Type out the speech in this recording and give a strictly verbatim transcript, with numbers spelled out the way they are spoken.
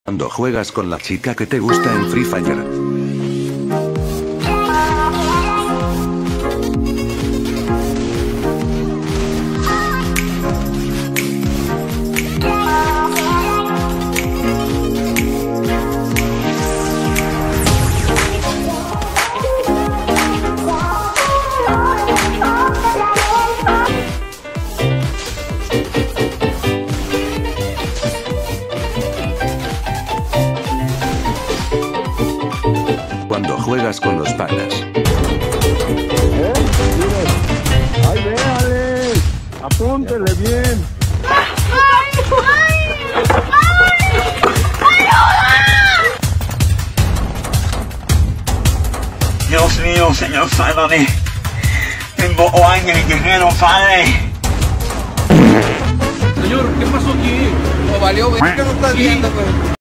Cuando juegas con la chica que te gusta en Free Fire. Cuando juegas con los panas. ¿Eh? Mire. ¡Ay, véale! ¡Apúntele bien! Dios mío, Señor, sálvame. Tengo ángel guerrero, Padre. Señor, ¿qué pasó aquí? No valió, güey. ¿Qué no estás viendo, güey?